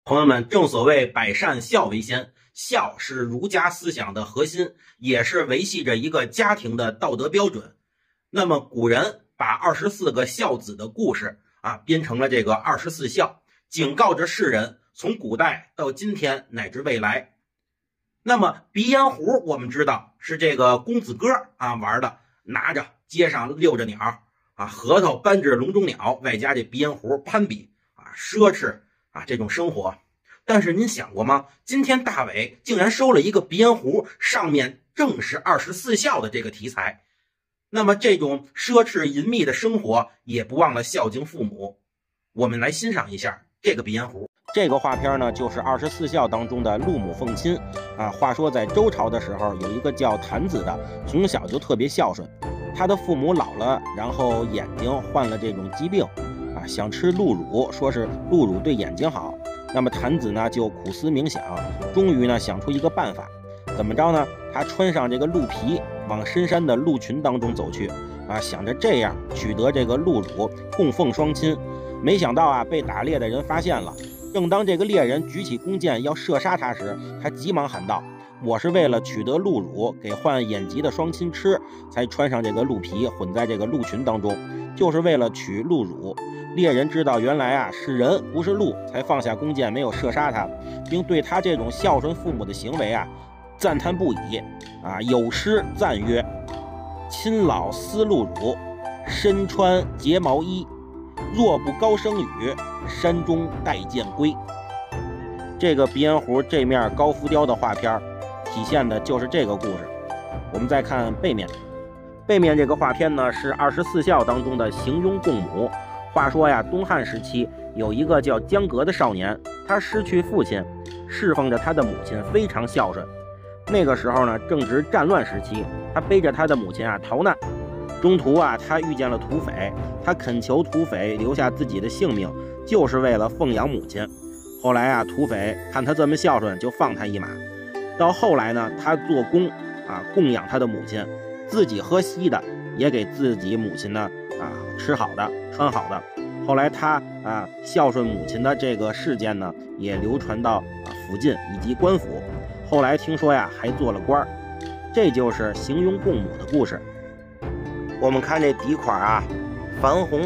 朋友们，正所谓百善孝为先，孝是儒家思想的核心，也是维系着一个家庭的道德标准。那么古人把24个孝子的故事编成了这个24孝，警告着世人从古代到今天乃至未来。那么鼻烟壶我们知道是这个公子哥玩的，拿着街上溜着鸟核桃扳指笼中鸟，外加这鼻烟壶攀比奢侈这种生活。但是您想过吗？今天大伟竟然收了一个鼻烟壶，上面正是24孝的这个题材。那么这种奢侈淫靡的生活也不忘了孝敬父母。我们来欣赏一下这个鼻烟壶。这个画片呢，就是24孝当中的陆母奉亲话说在周朝的时候，有一个叫谭子的，从小就特别孝顺。他的父母老了，然后眼睛患了这种疾病想吃鹿乳，说是鹿乳对眼睛好。那么谭子呢就苦思冥想，终于呢想出一个办法。怎么着呢？他穿上这个鹿皮，往深山的鹿群当中走去想着这样取得这个鹿乳，供奉双亲。没想到被打猎的人发现了。正当这个猎人举起弓箭要射杀他时，他急忙喊道：“我是为了取得鹿乳给患眼疾的双亲吃，才穿上这个鹿皮混在这个鹿群当中，就是为了取鹿乳。”猎人知道原来是人不是鹿，才放下弓箭没有射杀他，并对他这种孝顺父母的行为赞叹不已有诗赞曰：“亲老思鹿乳，身穿睫毛衣，若不高声语，山中待见归。”这个鼻烟壶这面高浮雕的画片体现的就是这个故事。我们再看背面，背面这个画片呢是24孝当中的行庸共母。话说东汉时期有一个叫江革的少年，他失去父亲，侍奉着他的母亲，非常孝顺。那个时候呢正值战乱时期，他背着他的母亲逃难。中途他遇见了土匪，他恳求土匪留下自己的性命，就是为了奉养母亲。后来土匪看他这么孝顺，就放他一马。到后来呢，他做工供养他的母亲，自己喝稀的，也给自己母亲呢吃好的穿好的。后来他孝顺母亲的这个事件呢，也流传到福晋以及官府。后来听说还做了官。这就是行庸共母的故事。我们看这底款樊红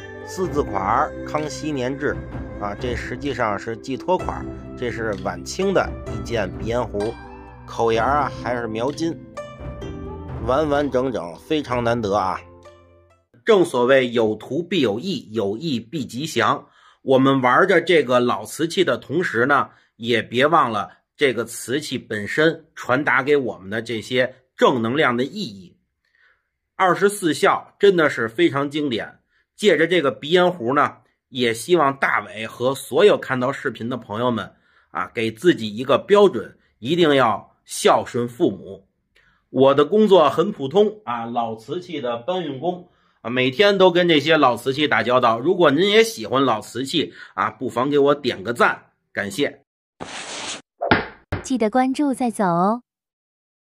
4字款康熙年制这实际上是寄托款，这是晚清的一件鼻烟壶，口沿还是描金，完完整整，非常难得正所谓有图必有意，有意必吉祥。我们玩着这个老瓷器的同时呢，也别忘了这个瓷器本身传达给我们的这些正能量的意义。24孝真的是非常经典。借着这个鼻烟壶呢，也希望大伟和所有看到视频的朋友们给自己一个标准，一定要孝顺父母。我的工作很普通老瓷器的搬运工每天都跟这些老瓷器打交道。如果您也喜欢老瓷器不妨给我点个赞，感谢。 记得关注再走哦。